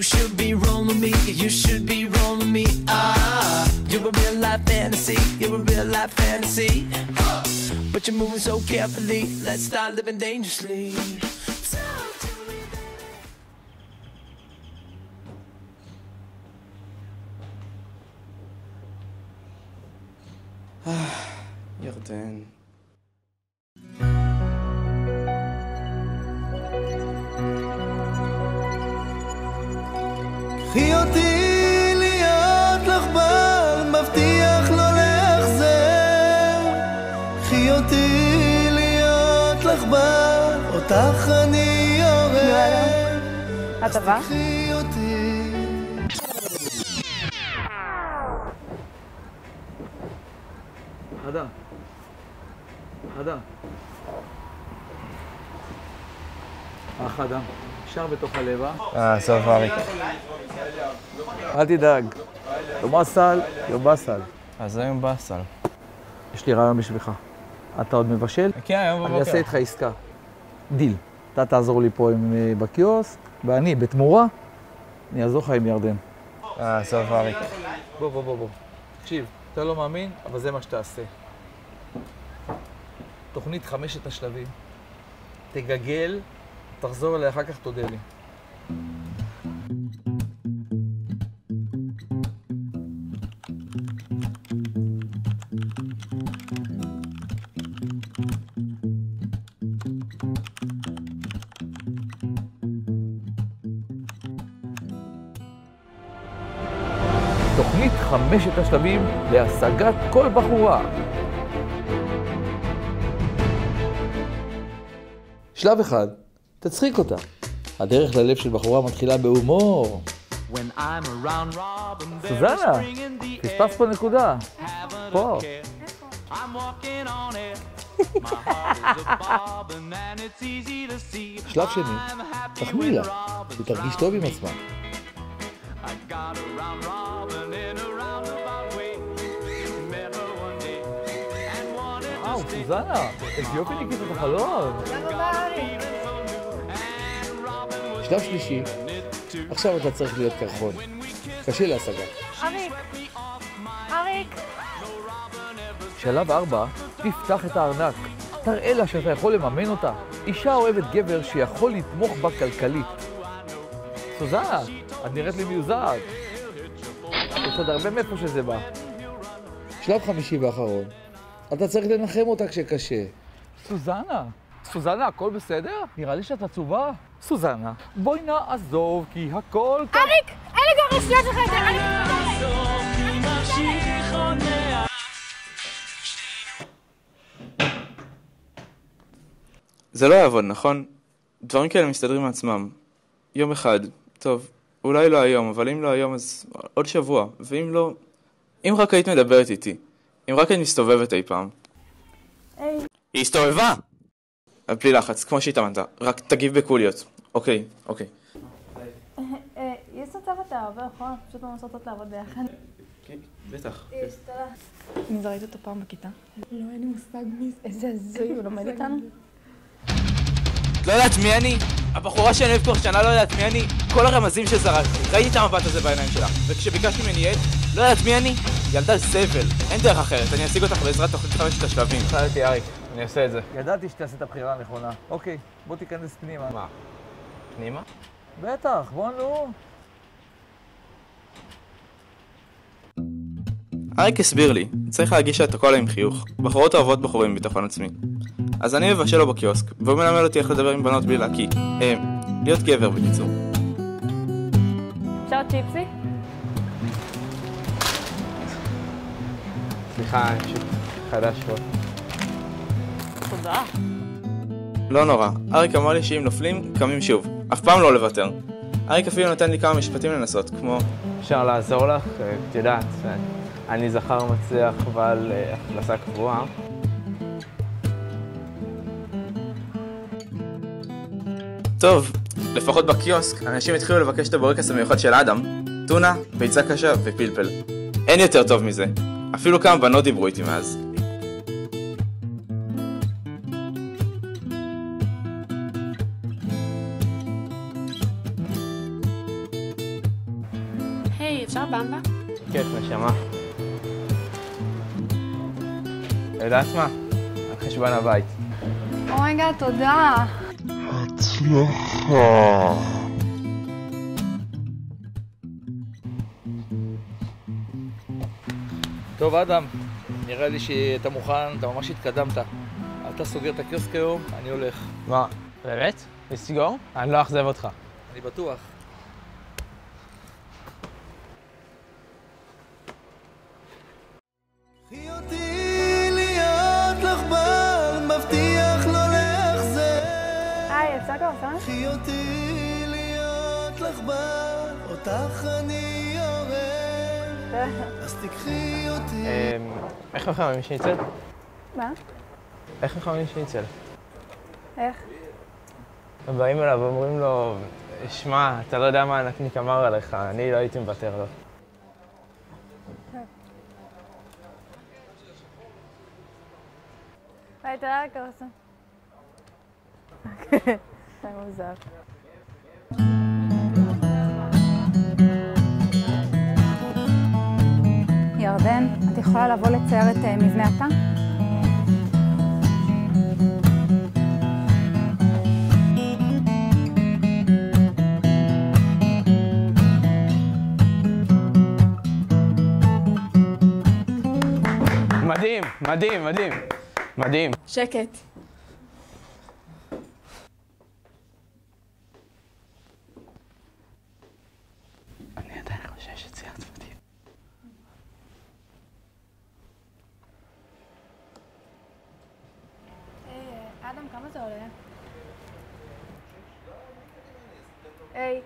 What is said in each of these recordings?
should be rolling me, you should be rolling me. Ah, you're a real life fantasy, you're a real life fantasy. But you're moving so carefully, let's start living dangerously. ירדן. קחי אותי להיות לך בר, מבטיח לא לאכזר. קחי אותי להיות לך בר, אותך אני אוהב. אז תקחי אותי. אדם. אדם. אח אדם. נשאר בתוך הלב, סוף אריק. אל תדאג. יום אסל, יום בסל. אז היום בסל. יש לי רעיון בשבילך. אתה עוד מבשל? כן, היום בבוקר. אני אעשה איתך עסקה. דיל. אתה תעזור לי פה בקיוסק, ואני, בתמורה, אני אעזור לך עם ירדן. סוף אריק. בוא. תקשיב, אתה לא מאמין, אבל זה מה שתעשה. תוכנית 5 השלבים. תגגל, תחזור אליי, אחר כך תודה לי. תוכנית 5 השלבים להשגת כל בחורה. שלב 1, תצחיק אותה. הדרך ללב של בחורה מתחילה בהומור. סוזנה, פספס פה נקודה. פה. שלב שני, תחמיא לה, ותרגיש טוב עם עצמה. וואו, סוזנה, איזה יופי ניקית את החלון. שלב שלישי, עכשיו אתה צריך להיות קרחון. קשה להשגה. אריק. שלב 4, תפתח את הארנק. תראה לה שאתה יכול לממן אותה. אישה אוהבת גבר שיכול לתמוך בה כלכלית. סוזנה, את נראית לי מיוזעת. יש עוד הרבה מאיפה שזה בא. שלב 5 ואחרון, אתה צריך לנחם אותה כשקשה. סוזנה, הכל בסדר? נראה לי שאת עצובה. סוזנה, בואי נעזוב כי הכל... אריק! אלה כבר שנייה שלך את זה! זה לא יעבוד, נכון? דברים כאלה מסתדרים מעצמם. יום אחד, טוב, אולי לא היום, אבל אם לא היום אז עוד שבוע, ואם לא... אם רק היית מדברת איתי, אם רק היית מסתובבת אי פעם. היי. היא הסתובבה! בלי לחץ, כמו שהתאמנת, רק תגיב בקוליות. אוקיי. יש סוצר אתה הרבה יכול, פשוט לא מסורתות לעבוד ביחד. כן, בטח. יש, תודה. אני זו ראית אותו פעם בכיתה? לא, אין לי מושג מי זה. איזה הזוי, הוא לומד איתנו? לא יודעת מי אני? הבחורה שאני אוהב כבר שנה לא יודעת מי אני? כל הרמזים שזרקתי, ראיתי את המבט הזה בעיניים שלך, וכשביקשתי ממני עד, לא יודעת מי אני? ילדה זבל, אין דרך אחרת, אני אשיג אותך בעזרת תוכנית 5 השלבים. חייתי אריק, אני אעשה את זה. ידעתי שתעשה את הבחירה הנכונה. אוקיי, בוא תיכנס פנימה. מה? פנימה? בטח, בוא נו. אריק הסביר לי, צריך להגיש את הכל עם חיוך. בחורות אוהבות בחורים עם ביטחון עצמי. אז אני מבשל לו בקיוסק, והוא מלמד אותי איך לדבר עם בנות בלי להקיא. להיות גבר בקיצור. אפשר צ'יפסי? סליחה, פשוט חדש פה. תודה. לא נורא, אריק אמר לי שאם נופלים, קמים שוב. אף פעם לא לוותר. אריק אפילו נתן לי כמה משפטים לנסות, כמו... אפשר לעזור לך? את יודעת, אני זכר מצליח אבל הכנסה קבועה. טוב, לפחות בקיוסק, אנשים התחילו לבקש את הבורקס המיוחד של אדם, טונה, ביצה קשה ופלפל. אין יותר טוב מזה. אפילו כמה בנות דיברו איתי מאז. היי, אפשר במבה? כיף, נשמה. יודעת מה? על חשבון הבית. אומייגאד, תודה. טוב, אדם, נראה לי שאתה מוכן, אתה ממש התקדמת. אתה סוגר את הקיוסק היום, אני הולך. מה? באמת? לסגור? אני לא אכזב אותך. אני בטוח. קחי אותי להיות לך בל, מבטיח לא לאכזב. היי, אפשר קרסון? קחי אותי להיות לך בל, אותך אני אוהב. אז תקחי אותי. איך מחממים שניצל? מה? איך מחממים שניצל? איך? הם באים אליו ואומרים לו, שמע, אתה לא יודע מה הנקניק אמר עליך, אני לא הייתי מוותר לו. היי, תודה קרסון. זה מוזר. ירדן, את יכולה לבוא לצייר את מבנה התא? מדהים, מדהים, מדהים. מדהים. שקט. אני עדיין חושב שציירת מדהים. אדם, כמה זה עולה? היי.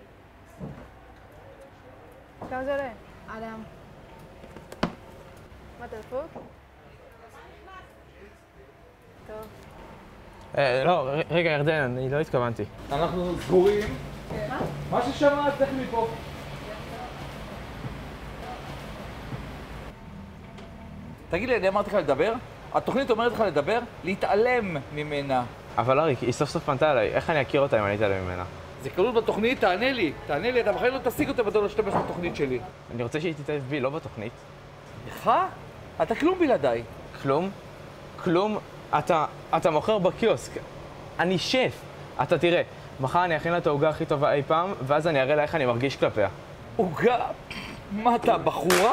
כמה זה עולה? אדם. מה, אתה דפוק? טוב. לא, רגע, ירדן, אני לא התכוונתי. אנחנו סגורים. מה ששמעת, לך מפה. תגיד לי, אני אמרתי לך לדבר? התוכנית אומרת לך לדבר? להתעלם ממנה. אבל אריק, היא סוף סוף פנתה אליי, איך אני אכיר אותה אם אני אתעלם ממנה? זה כלול בתוכנית, תענה לי, אתה בחיים לא תשיג אותה בתור להשתמש בתוכנית שלי. אני רוצה שהיא תתאהב בי, לא בתוכנית. לך? אתה כלום בלעדיי. כלום? כלום? אתה מוכר בקיוסק. אני שף. אתה תראה, מחר אני אכין לה את העוגה הכי טובה אי פעם, ואז אני אראה לה איך אני מרגיש כלפיה. עוגה? מה אתה, בחורה?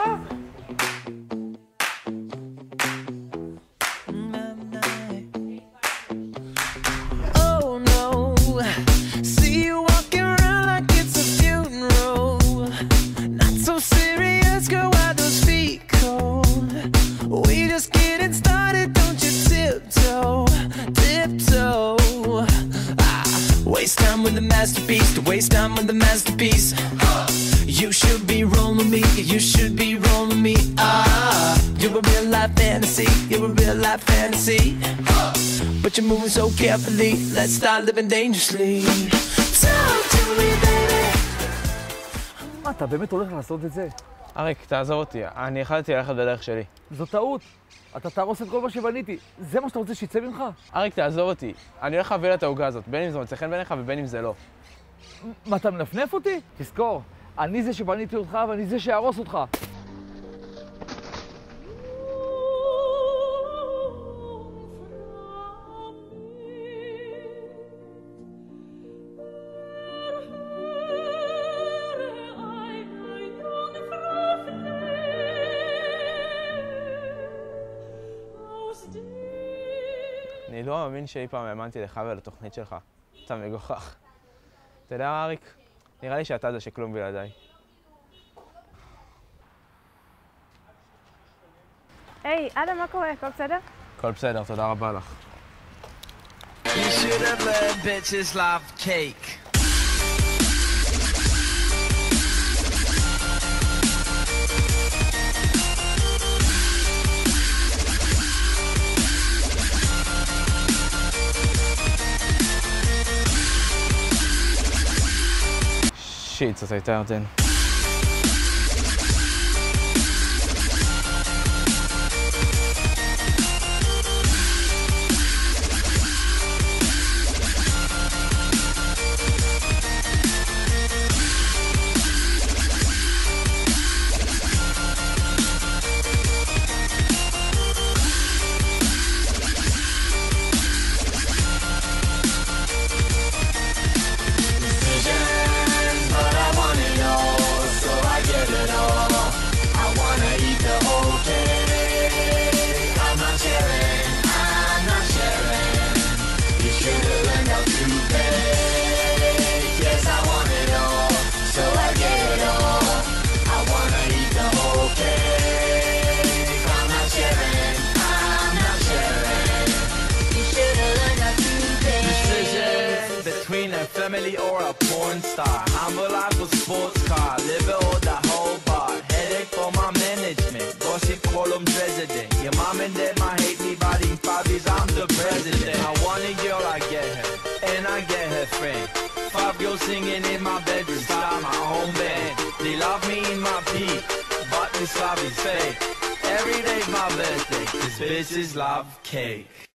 To waste time with the masterpiece. You should be rolling me, you should be rolling me. You're a real life fantasy, you're a real life fantasy. But you're moving so carefully, let's start living dangerously. Talk to me, baby. מה, אתה באמת הולך לעשות את זה? אריק, תעזור אותי, אני החלטתי ללכת בדרך שלי. זו טעות. אתה תהרוס את כל מה שבניתי. זה מה שאתה רוצה שיצא ממך? אריק, תעזור אותי. אני הולך להביא לה את העוגה הזאת, בין אם זה מוצא חן בעיניך ובין אם זה לא. מה, אתה מנפנף אותי? תזכור, אני זה שבניתי אותך ואני זה שיהרוס אותך. אני לא מאמין שאי פעם האמנתי לך ולתוכנית שלך. אתה מגוחך. אתה יודע, אריק? נראה לי שאתה זה שכלום בלעדיי. היי, אדם, מה קורה? הכל בסדר? הכל בסדר, תודה רבה לך. You should have learned bitches love cake. שיט, זאת הייתה ירדן. sports car, live it or the whole bar. Headache for my management, gossip columns resident. Your mom and dad might hate me, but in 5 years I'm the president. I want a girl, I get her, and I get her friend. 5 girls singing in my bedroom, start my own band. They love me in my peak, but this love is fake. Every day's my birthday, 'cause bitches love cake.